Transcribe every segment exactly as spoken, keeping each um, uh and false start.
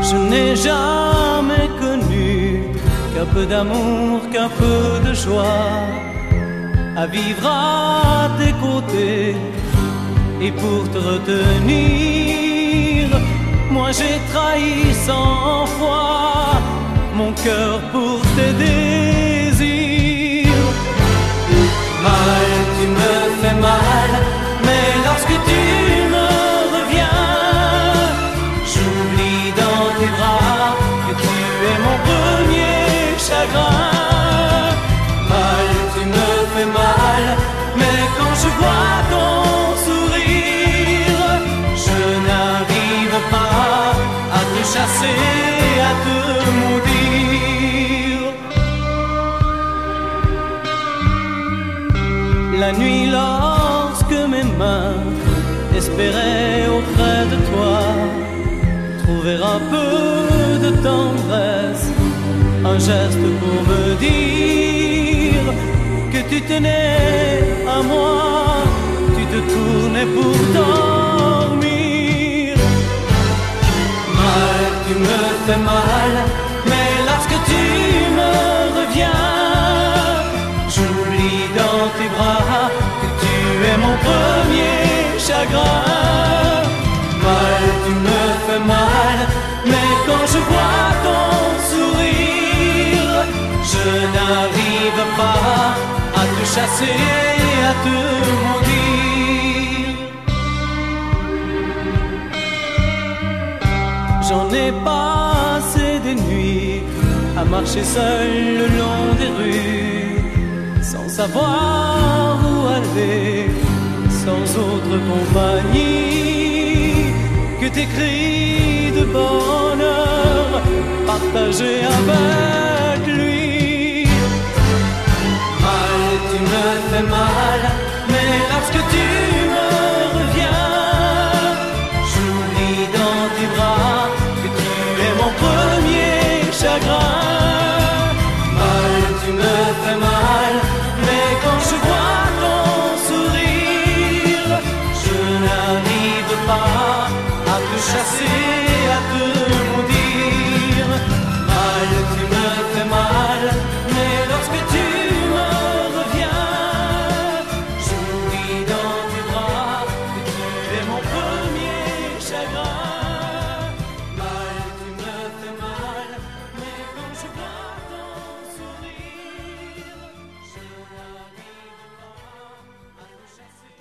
Je n'ai jamais connu qu'un peu d'amour, qu'un peu de joie, à vivre à tes côtés. Et pour te retenir, moi j'ai trahi cent fois mon cœur pour tes désirs. Mal, tu me fais mal, mais lorsque tu me reviens, j'oublie dans tes bras que tu es mon premier chagrin. Mal, tu me fais mal, mais quand je vois ton sourire, je n'arrive pas à te chasser, à te maudire. La nuit, lorsque mes mains espéraient auprès de toi trouver un peu de tendresse, un geste pour me dire que tu tenais à moi, tu te tournais pour dormir. Mal, tu me fais mal, mais lorsque tu me reviens, j'oublie dans tes bras que tu es mon premier chagrin. Mal, tu me fais mal, mais quand je vois ton sourire, je n'arrive pas à te chasser, à te maudire. J'en ai passé des nuits à marcher seul le long des rues, sans savoir où aller, sans autre compagnie que tes cris de bonheur partagés avec lui. Mal, tu me fais mal, mais lorsque tu me reviens, j'oublie dans tes bras que tu es mon premier chagrin. Mal, tu me fais mal, mais quand je vois ton sourire, je n'arrive pas à te chasser, à te maudire. Mal, tu me fais mal, mais lorsque tu me reviens, j'oublie dans tes bras que tu es mon premier chagrin. Mal, tu me fais mal, mais quand je vois ton sourire, je n'arrive pas à te chasser.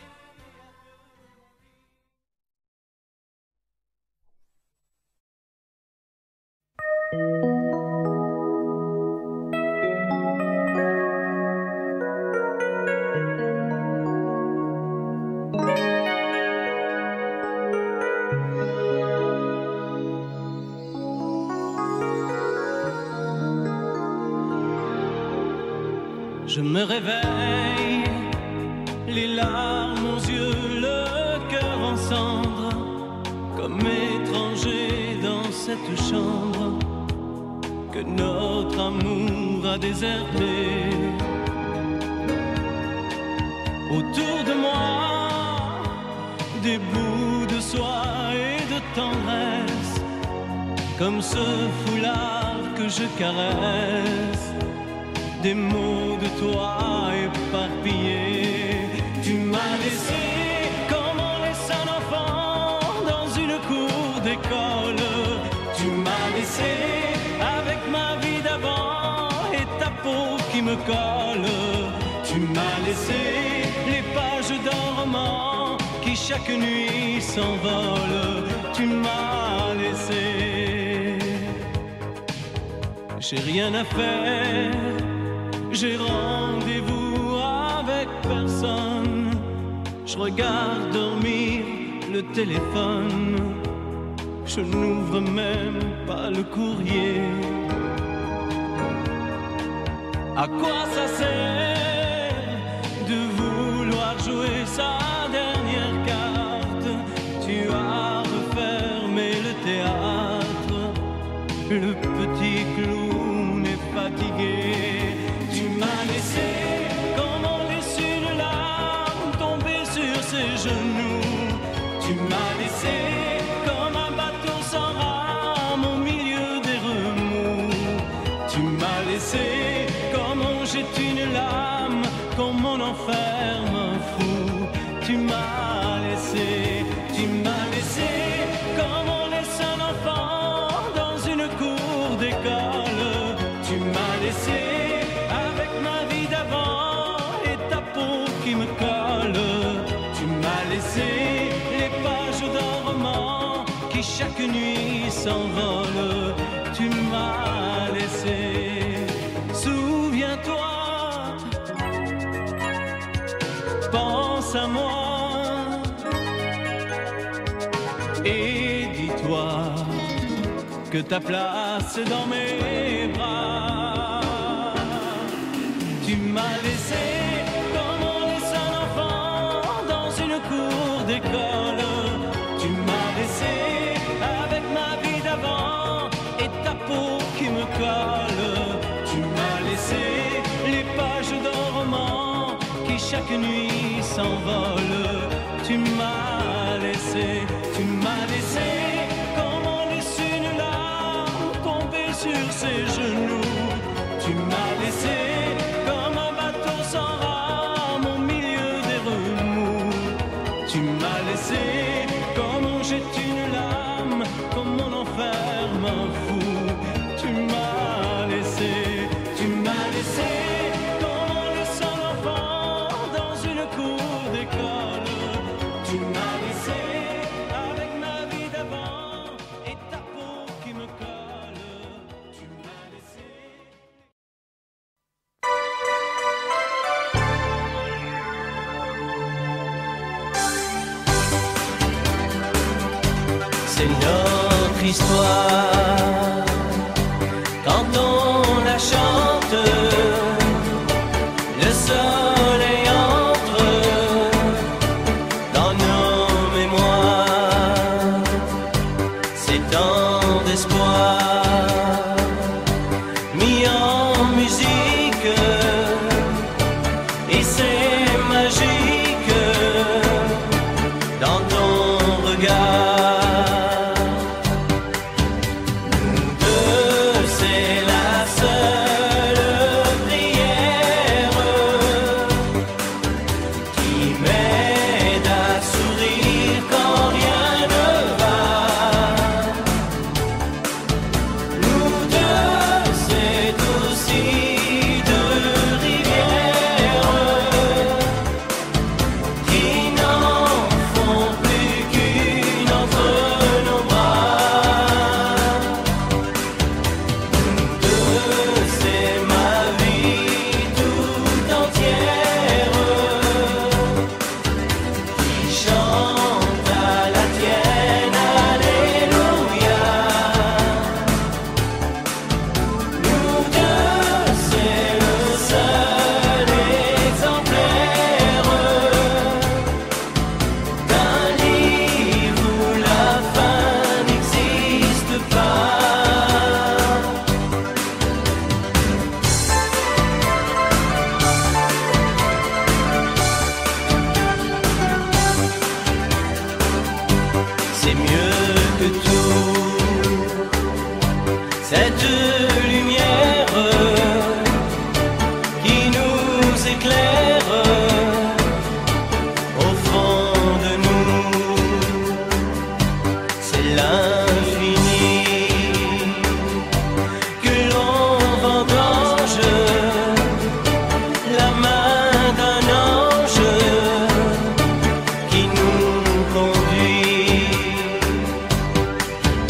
Je me réveille, les larmes aux yeux, le cœur en cendres, comme étranger dans cette chambre que notre amour a déserté. Autour de moi, des bouts de soie et de tendresse, comme ce foulard que je caresse. Des mots de toi éparpillés, tu m'as laissé comme on laisse un enfant dans une cour d'école. Tu m'as laissé avec ma vie d'avant et ta peau qui me colle. Tu m'as laissé les pages d'un roman qui chaque nuit s'envolent. Tu m'as laissé, j'ai rien à faire. J'ai rendez-vous avec personne. Je regarde dormir le téléphone. Je n'ouvre même pas le courrier. À quoi ça sert de vouloir jouer sa dernière carte? Tu as refermé le théâtre. Le petit clown est fatigué. Tu m'as laissé comme on laisse une larme tomber sur ses genoux. Tu m'as laissé comme un bateau sans rame au milieu qui chaque nuit s'envole. Tu m'as laissé. Souviens-toi, pense à moi et dis-toi que ta place est dans mes bras. Tu m'as laissé comme on laisse un enfant dans une cour d'école. Tu m'as laissé avec ma vie d'avant et ta peau qui me colle. Tu m'as laissé les pages d'un roman qui chaque nuit s'envolent. Tu m'as laissé, tu m'as laissé comme on laisse une larme tomber sur ses genoux. Tu m'as laissé comme un bateau sans rame au milieu des remous. Tu m'as laissé comme on jette une lame, comme on enferme un fou. Tu m'as laissé, tu m'as laissé comme on laisse un enfant dans une cour d'école. Tu m'as laissé avec ma vie d'avant et ta peau qui me colle. Tu m'as laissé. C'est notre histoire quand on la chante. Le soleil entre dans nos mémoires. C'est tant d'espoir mis en musique et c'est magique dans ton regard. C'est mieux que tout, cette lumière qui nous éclaire au fond de nous. C'est l'infini que l'on vendange, la main d'un ange qui nous conduit.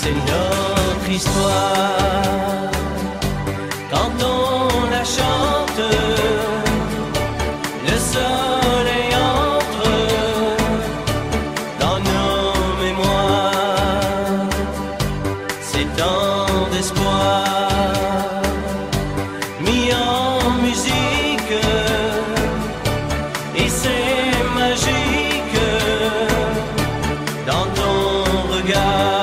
c'est notre histoire. Quand on la chante, le soleil entre dans nos mémoires. C'est tant d'espoir mis en musique, et c'est magique dans ton regard.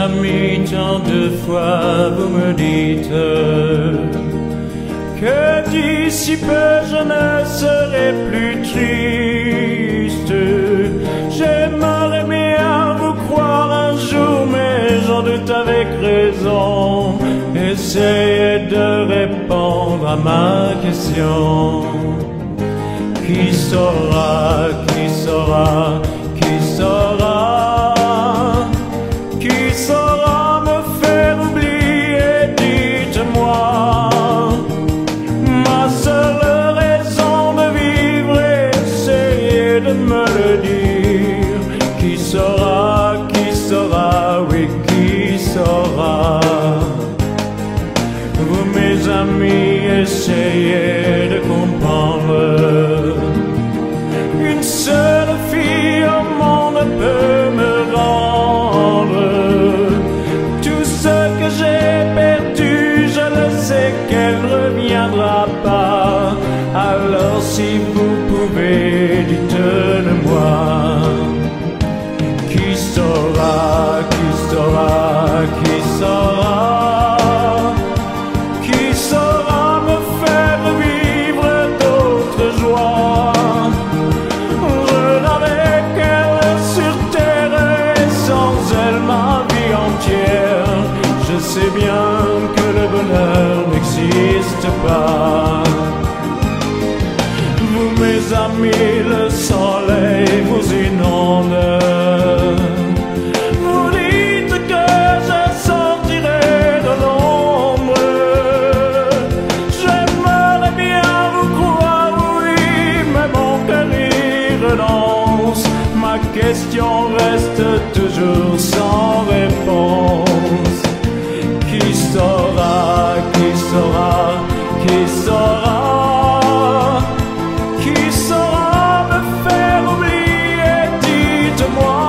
amis, tant de fois vous me dites que d'ici peu je ne serai plus triste. J'aimerais bien vous croire un jour, mais j'en doute avec raison. Essayez de répondre à ma question. Qui saura, qui saura, qui saura, qui saura me faire oublier, dites-moi. Ma seule raison de vivre, essayez de me le dire. Qui saura, qui saura, oui, qui saura. Vous mes amis, essayez de comprendre. Une seule fille au monde peut me rendre tout ce que j'ai perdu. Je le sais qu'elle ne reviendra pas. Alors si vous pouvez, dites-le-moi. Qui saura, qui saura, qui saura, qui saura me faire vivre d'autres joies. Je n'avais qu'elle sur terre et sans elle ma vie entière. Je sais bien que le bonheur n'existe pas. Vous mes amis, le soleil vous inonde. Vous dites que je sortirai de l'ombre. J'aimerais bien vous croire, oui, mais mon cœur y renonce. Ma question reste toujours sans réponse. Qui saura, qui saura, qui saura, qui saura me faire oublier, dites-moi.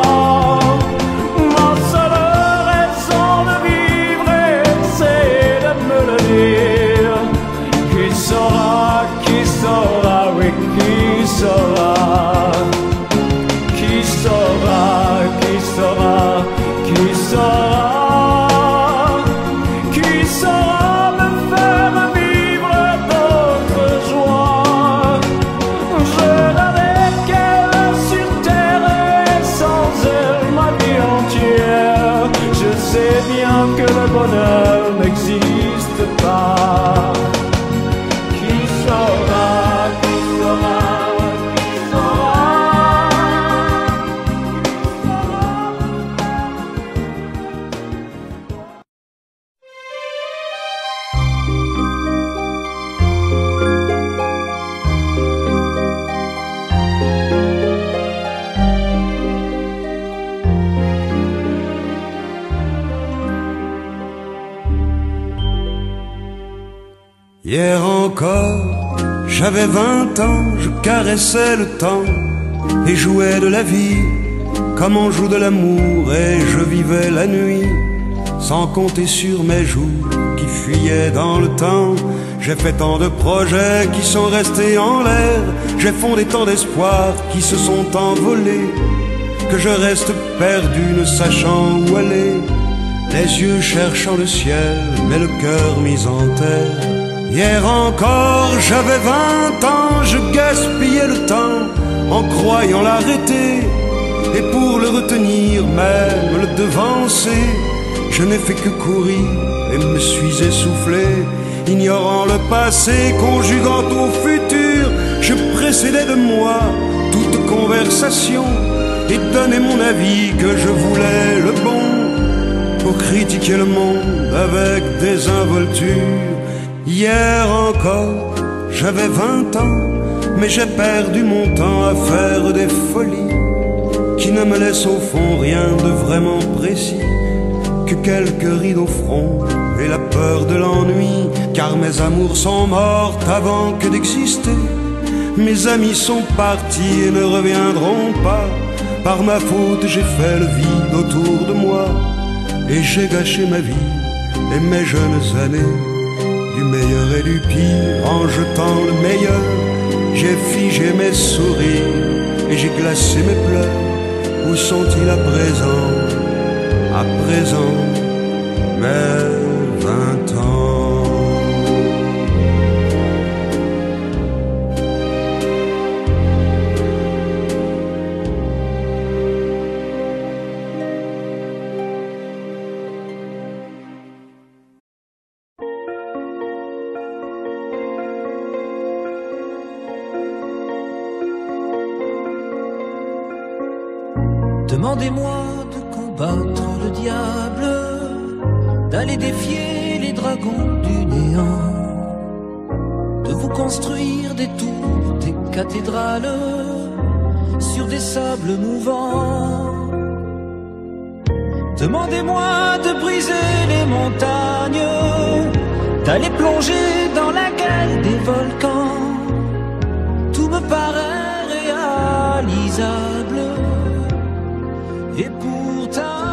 Ma seule raison de vivre, c'est de me le dire. Qui saura, qui saura, oui, qui saura. Qui saura, qui saura, qui saura, qui saura me faire vivre d'autres joies. Je n'avais qu'elle sur terre et sans elle ma vie entière. Je sais bien que le bonheur n'existe pas. Qui saura, qui saura, qui saura. Hier encore, j'avais vingt ans, je caressais le temps et jouais de la vie comme on joue de l'amour, et je vivais la nuit sans compter sur mes jours qui fuyaient dans le temps. J'ai fait tant de projets qui sont restés en l'air, j'ai fondé tant d'espoirs qui se sont envolés, que je reste perdu ne sachant où aller, les yeux cherchant le ciel mais le cœur mis en terre. Hier encore, j'avais vingt ans, je gaspillais le temps en croyant l'arrêter, et pour le retenir, même le devancer, je n'ai fait que courir et me suis essoufflé. Ignorant le passé, conjuguant au futur, je précédais de moi toute conversation et donnais mon avis que je voulais le bon, pour critiquer le monde avec désinvolture. Hier encore, j'avais vingt ans, mais j'ai perdu mon temps à faire des folies qui ne me laissent au fond rien de vraiment précis, que quelques rides au front et la peur de l'ennui, car mes amours sont mortes avant que d'exister. Mes amis sont partis et ne reviendront pas. Par ma faute j'ai fait le vide autour de moi, et j'ai gâché ma vie et mes jeunes années, du meilleur et du pire en jetant le meilleur. J'ai figé mes sourires et j'ai glacé mes pleurs. Où sont-ils à présent? à présent mes vingt ans. Demandez-moi de combattre le diable, d'aller défier les dragons du néant, de vous construire des tours, des cathédrales sur des sables mouvants. Demandez-moi de briser les montagnes, d'aller plonger dans la gueule des volcans. Tout me paraît réalisable. Et pourtant,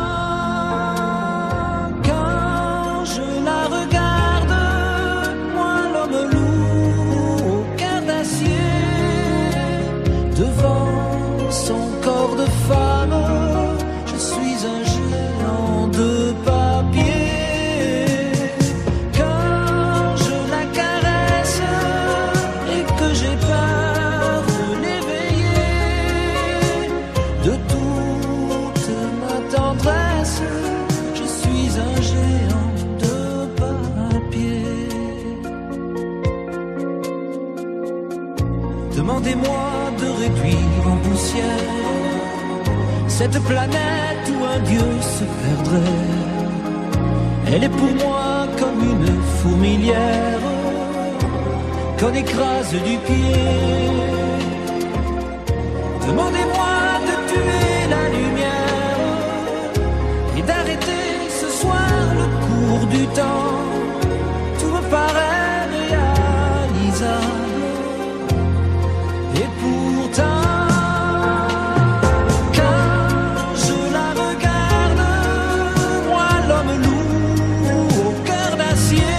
quand je la regarde, moi l'homme lourd au cœur d'acier, devant son corps de femme, je suis un géant de papier. Quand je la caresse et que j'ai peur de l'éveiller, de tout tendresse, je suis un géant de papier. Demandez-moi de réduire en poussière cette planète où un dieu se perdrait. Elle est pour moi comme une fourmilière qu'on écrase du pied. Demandez-moi de tuer la lumière, d'arrêter ce soir le cours du temps. Tout me paraît réalisable. Et pourtant, quand je la regarde, moi l'homme lourd au cœur d'acier,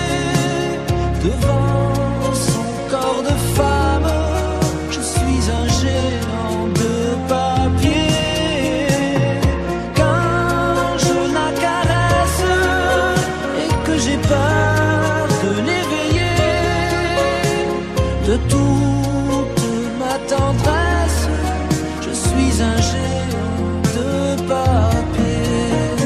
devant son corps de femme, je suis un géant de papier. J'ai peur de l'éveiller, de toute ma tendresse, je suis un géant de papier.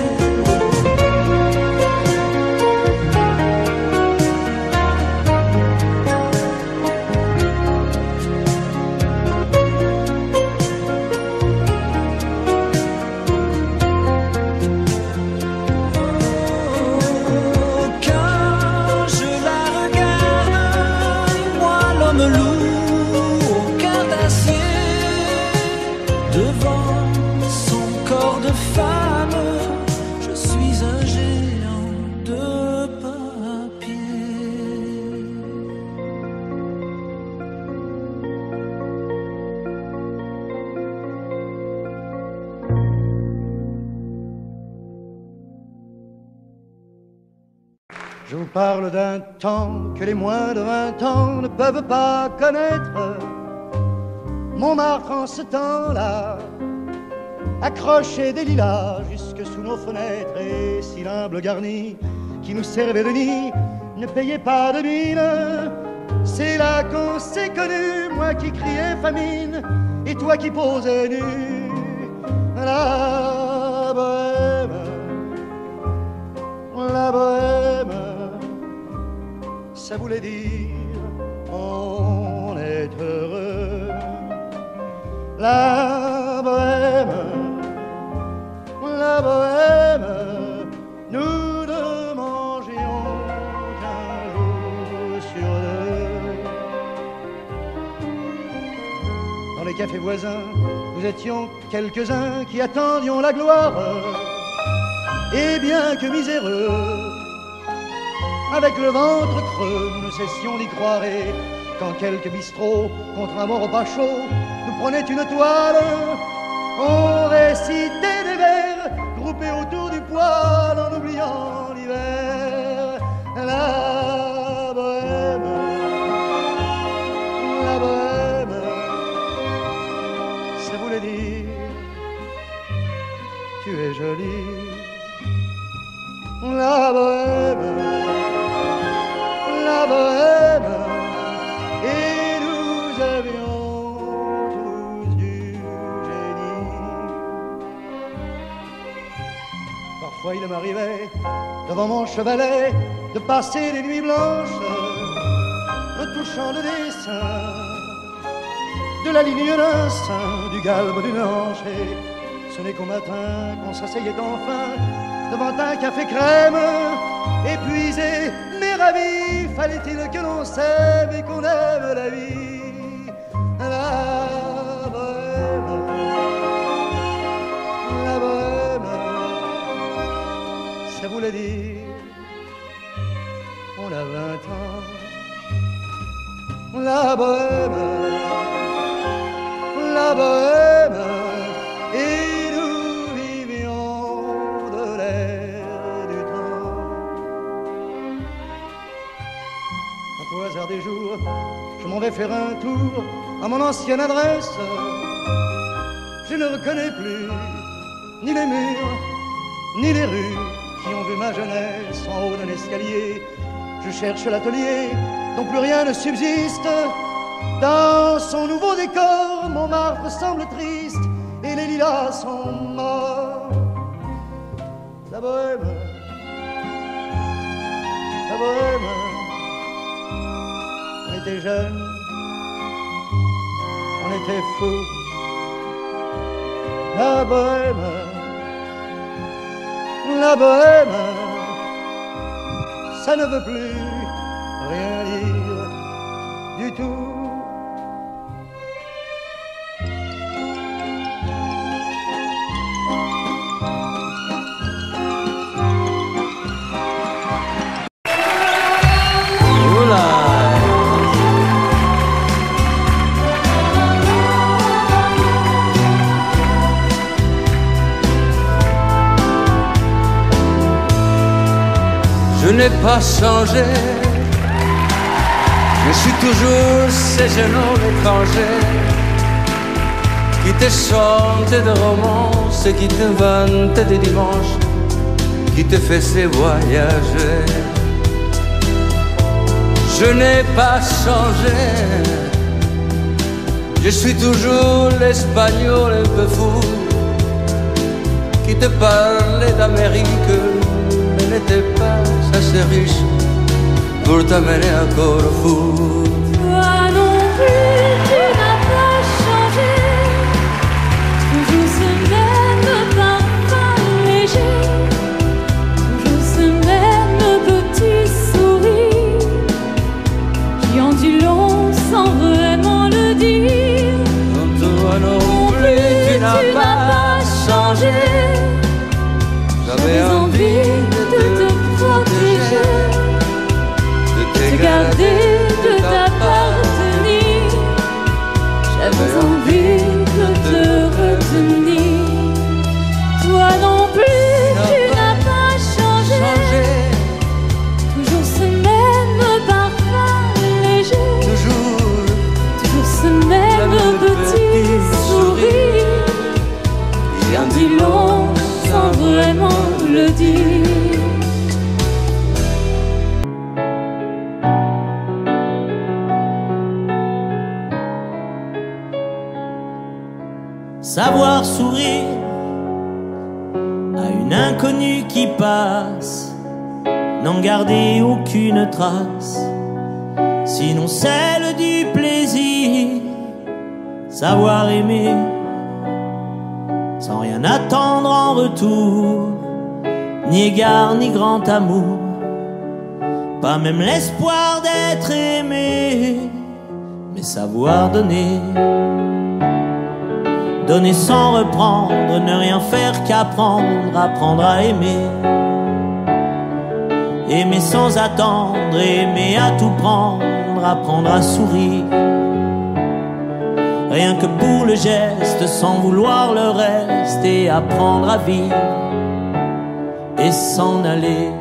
Je vous parle d'un temps que les moins de vingt ans ne peuvent pas connaître. Montmartre en ce temps-là accrochait des lilas jusque sous nos fenêtres, et si l'humble garni qui nous servait de nid ne payait pas de mine, c'est là qu'on s'est connus, moi qui criais famine et toi qui posais nu. La bohème, la bohème, ça voulait dire on est heureux. La bohème, la bohème, nous ne mangions qu'un jour sur deux. Dans les cafés voisins, nous étions quelques-uns qui attendions la gloire. Et bien que miséreux, avec le ventre creux, nous ne cessions d'y croire. Et quand quelques bistrots, contre un bon repas chaud, nous prenaient une toile, on récitait des vers groupés autour du poêle en oubliant l'hiver. La bohème, la bohème, ça voulait dire tu es jolie. il m'arrivait devant mon chevalet de passer des nuits blanches, retouchant le dessin de la ligne d'un sein, du galbe d'une hanche. Et ce n'est qu'au matin qu'on s'asseyait enfin devant un café crème, épuisé mais ravi. Fallait-il que l'on s'aime et qu'on aime la vie, la bohème, la bohème. Ça voulait dire on a vingt ans, la bohème, la bohème. Et nous vivions de l'air du temps. Au hasard des jours, je m'en vais faire un tour à mon ancienne adresse. Je ne reconnais plus ni les murs, ni les rues qui ont vu ma jeunesse en haut d'un escalier. Je cherche l'atelier dont plus rien ne subsiste. Dans son nouveau décor, Montmartre semble triste et les lilas sont morts. La bohème, la bohème. On était jeunes, on était fous. La bohème, la bohème, ça ne veut plus rien dire du tout. Je n'ai pas changé, je suis toujours ces genoux étrangers qui te chantent des romances, qui te vantent des dimanches, qui te faisaient voyager. Je n'ai pas changé, je suis toujours l'espagnol un peu fou qui te parlait d'Amérique mais n'était pas assez riche pour t'amener à Corfou. Toi non plus, tu n'as pas changé, toujours ce même parfum léger, toujours ce même petit sourire qui en dit long sans vraiment le dire. Toi non plus, tu n'as pas changé, j'avais envie de te protéger, de de te garder, de t'appartenir. J'avais envie de te retenir. Toi non plus, tu n'as pas changé, toujours ce même parfum léger, toujours, toujours ce même petit sourire qui en dit long sans vraiment le dire. Savoir sourire à une inconnue qui passe, n'en garder aucune trace, sinon celle du plaisir. Savoir aimer sans rien attendre en retour, ni égard ni grand amour, pas même l'espoir d'être aimé, mais savoir donner. Donner sans reprendre, ne rien faire qu'apprendre, apprendre à aimer. Aimer sans attendre, aimer à tout prendre, apprendre à sourire. Rien que pour le geste, sans vouloir le reste, et apprendre à vivre et s'en aller.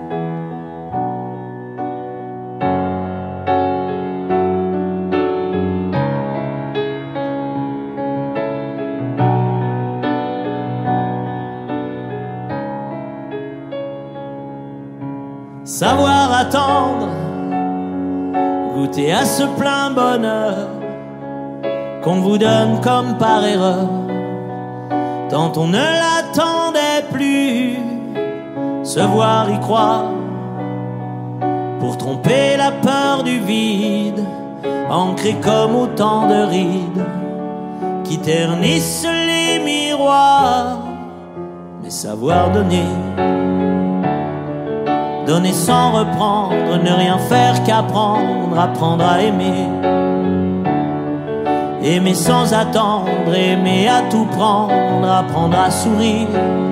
Savoir attendre, goûter à ce plein bonheur qu'on vous donne comme par erreur, tant on ne l'attendait plus. se voir y croire, pour tromper la peur du vide, ancré comme autant de rides qui ternissent les miroirs. Mais savoir donner, donner sans reprendre, ne rien faire qu'apprendre, apprendre à aimer. Aimer sans attendre, aimer à tout prendre, apprendre à sourire.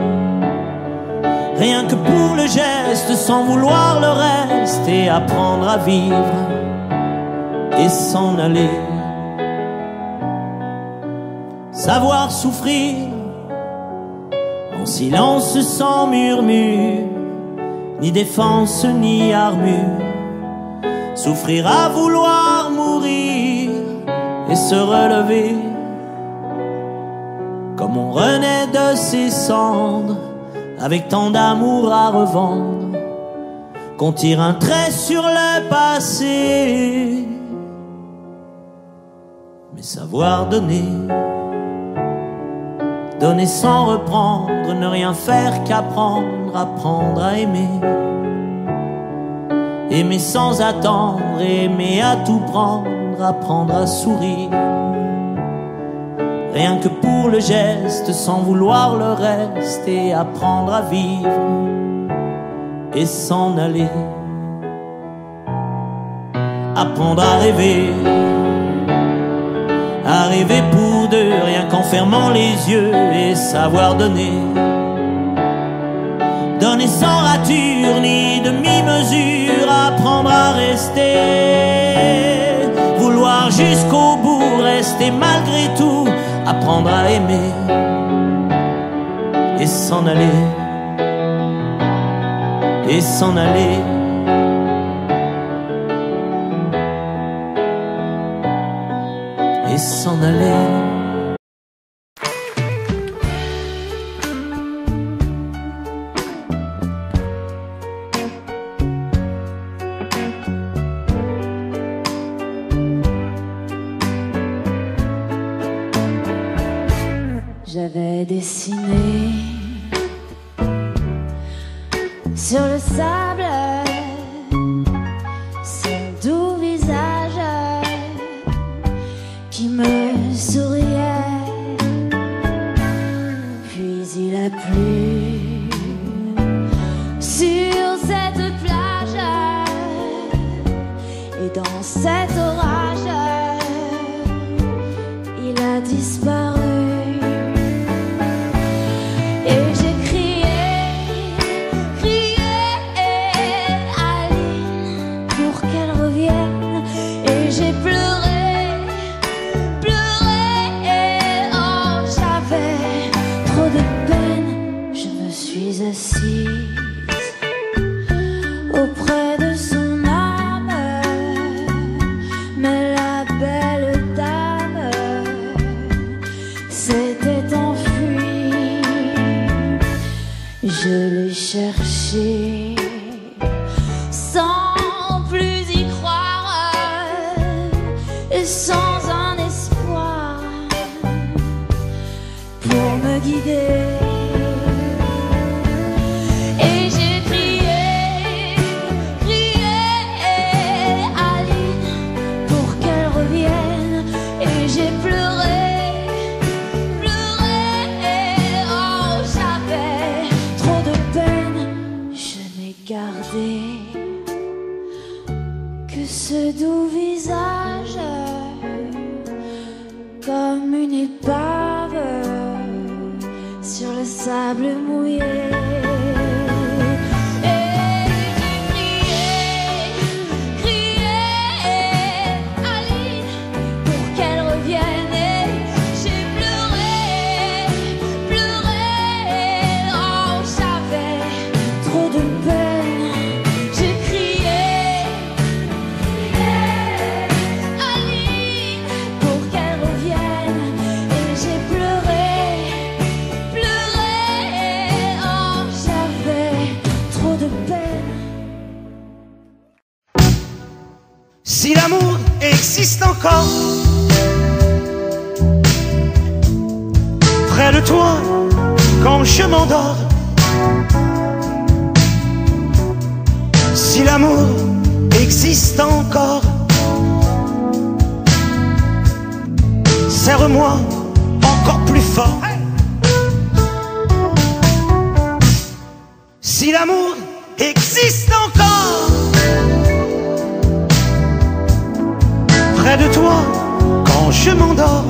Rien que pour le geste, sans vouloir le reste, et apprendre à vivre et s'en aller. Savoir souffrir en silence sans murmure, ni défense ni armure. Souffrir à vouloir mourir et se relever, comme on renaît de ses cendres, avec tant d'amour à revendre, qu'on tire un trait sur le passé. Mais savoir donner, donner sans reprendre, ne rien faire qu'apprendre, apprendre à aimer. Aimer sans attendre, aimer à tout prendre, apprendre à sourire. Rien que pour le geste, sans vouloir le reste, et apprendre à vivre et s'en aller. Apprendre à rêver, à rêver pour deux, rien qu'en fermant les yeux, et savoir donner. Donner sans rature ni demi-mesure, apprendre à rester. Vouloir jusqu'au bout, rester malgré tout, apprendre à aimer et s'en aller, et s'en aller. Et s'en aller. J'avais dessiné sur le sable son doux visage qui me souriait, puis il a plu sur cette plage, et dans cet orage il a disparu. Assise auprès de son âme, mais la belle dame s'était enfuie. Je l'ai cherchée sans plus y croire, et sans un espoir pour me guider. Que ce doux visage, comme une épave sur le sable mouillé. Si l'amour existe encore, près de toi quand je m'endors, Si l'amour existe encore, serre-moi encore plus fort. Si l'amour existe encore, près de toi quand je m'endors.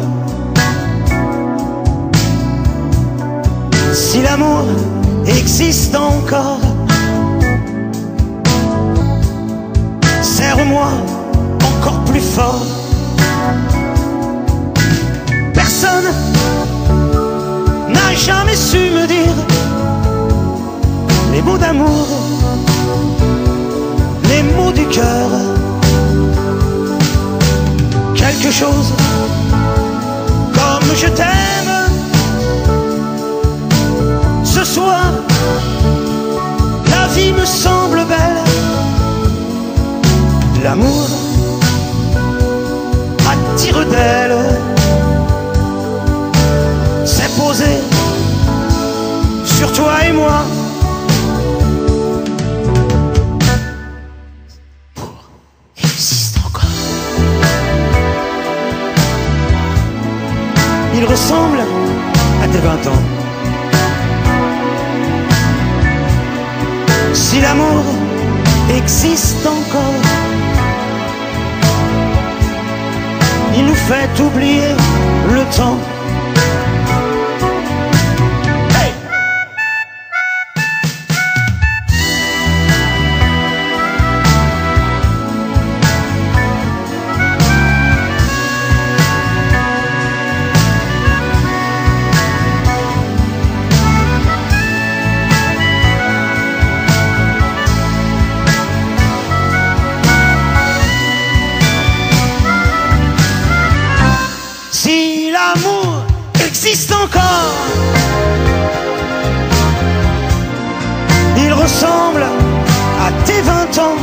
Si l'amour existe encore, serre-moi encore plus fort. Personne n'a jamais su me dire les mots d'amour, les mots du cœur. Quelque chose comme je t'aime. Ce soir, la vie me semble belle. L'amour attire d'elle. C'est posé sur toi et moi. Existe encore. Il ressemble à tes vingt ans. Si l'amour existe encore, il nous fait oublier le temps. Hey! Si l'amour existe encore, il ressemble à tes vingt ans.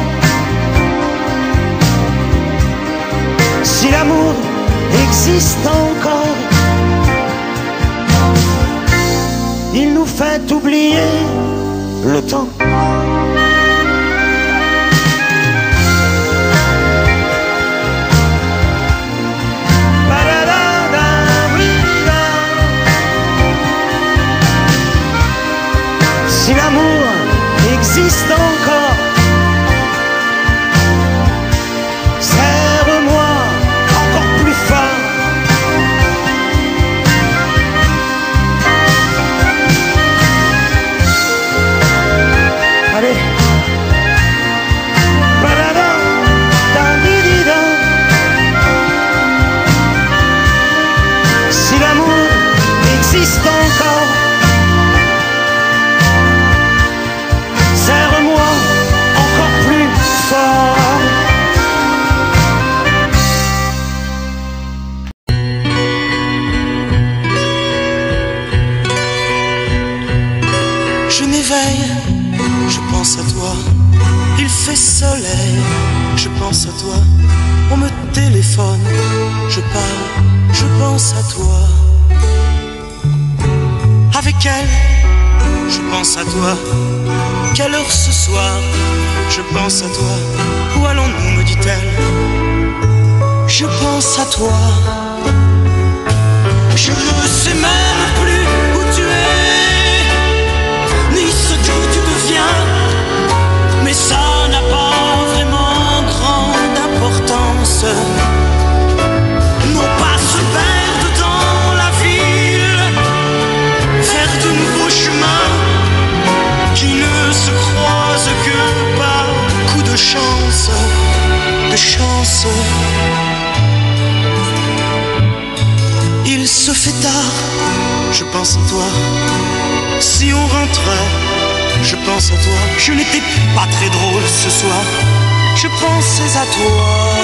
Si l'amour existe encore, il nous fait oublier le temps. Si l'amour existe encore, serre-moi encore plus fort. Allez. Ba-da-da, da-di-di-da. Si l'amour existe encore, serre-moi encore plus fort. Je m'éveille, je pense à toi. Il fait soleil, je pense à toi. On me téléphone, je parle, je pense à toi. Avec elle, je pense à toi. Quelle heure ce soir? Je pense à toi. Où allons-nous, me dit-elle? Je pense à toi. Je ne sais même plus où tu es, ni ce que tu deviens, mais ça n'a pas vraiment grande importance. Non pas se perdre dans la ville, faire de nouveaux chemins qui ne se croisent que par coup de chance, de chance. Il se fait tard, je pense à toi. Si on rentrait, je pense à toi. Je n'étais pas très drôle ce soir, je pensais à toi.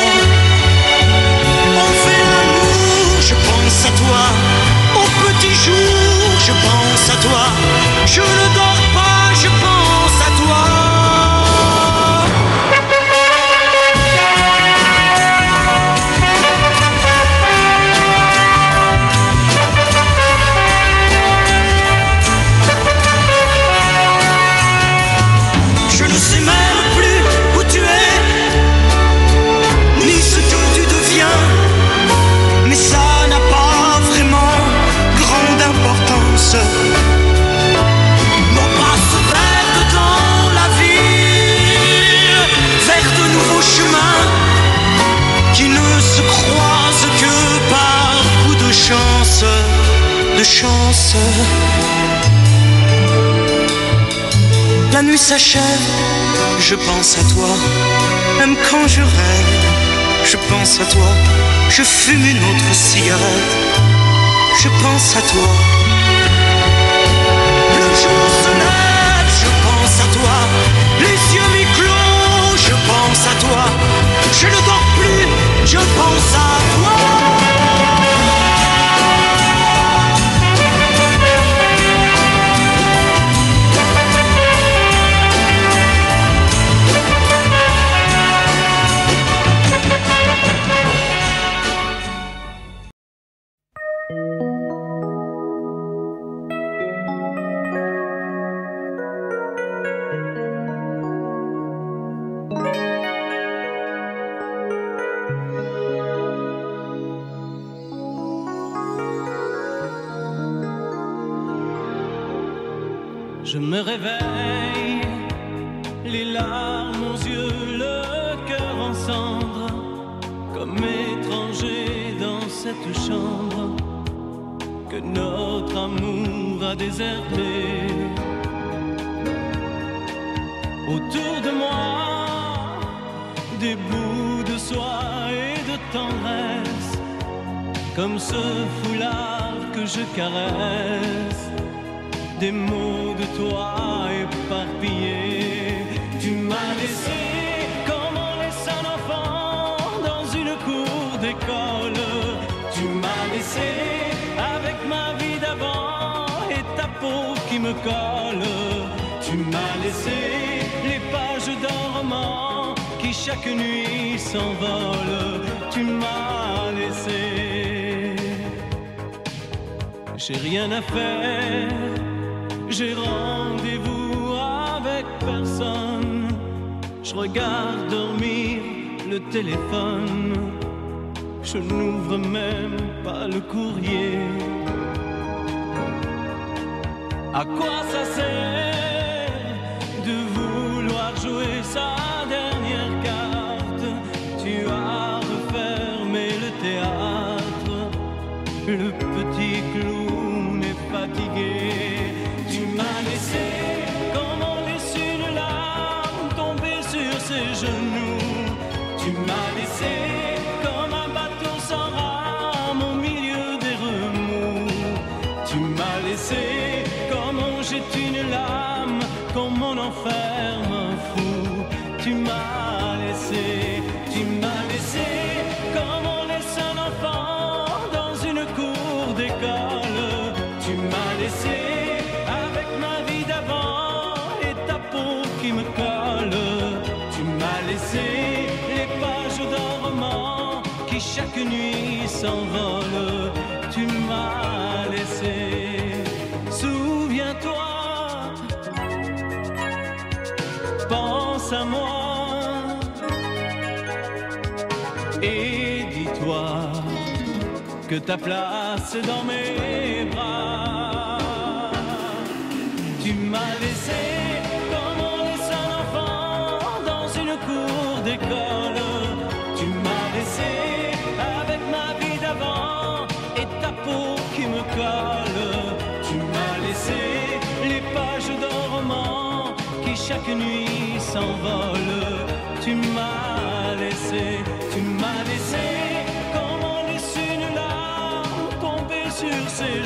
On fait l'amour, je pense à toi. Au petit jour, je pense à toi. Je ne dors pas, je pense à toi. Je ne sais même plus de chance. La nuit s'achève, je pense à toi. Même quand je rêve, je pense à toi. Je fume une autre cigarette, je pense à toi. Le jour se lève, je pense à toi. Les yeux mi-clos, je pense à toi. Je ne dors plus, je pense à toi. Je me réveille, les larmes aux yeux, le cœur en cendres, comme étranger dans cette chambre que notre amour a déserté. Autour de moi, des bouts de soie et de tendresse, comme ce foulard que je caresse. Des mots de toi éparpillés. Tu m'as laissé comme on laisse un enfant dans une cour d'école. Tu m'as laissé avec ma vie d'avant et ta peau qui me colle. Tu m'as laissé les pages d'un roman qui chaque nuit s'envolent. Tu m'as laissé. J'ai rien à faire. J'ai rendez-vous avec personne. Je regarde dormir le téléphone. Je n'ouvre même pas le courrier. À quoi ça sert de vouloir jouer sa dernière carte? Tu as refermé le théâtre. Le petit clown est fatigué. Tu m'as laissé comme on laisse une larme tomber sur ses genoux. Tu m'as laissé comme un bateau sans rame au milieu des remous. Tu m'as laissé comme on jette une lame, comme on enferme un fou. Tu m'as laissé, tu m'as laissé comme on laisse un enfant dans une cour d'école. Tu m'as laissé avec ma vie d'avant et ta peau qui me colle. Tu m'as laissé les pages d'un roman qui chaque nuit s'envolent. Tu m'as laissé. Souviens-toi, pense à moi et dis-toi que ta place est dans mes bras. Tu m'as laissé comme on laisse un enfant dans une cour d'école. Tu m'as laissé avec ma vie d'avant et ta peau qui me colle. Tu m'as laissé les pages d'un roman qui chaque nuit s'envolent. Tu m'as laissé, tu m'as laissé comme on laisse une larme tomber sur ses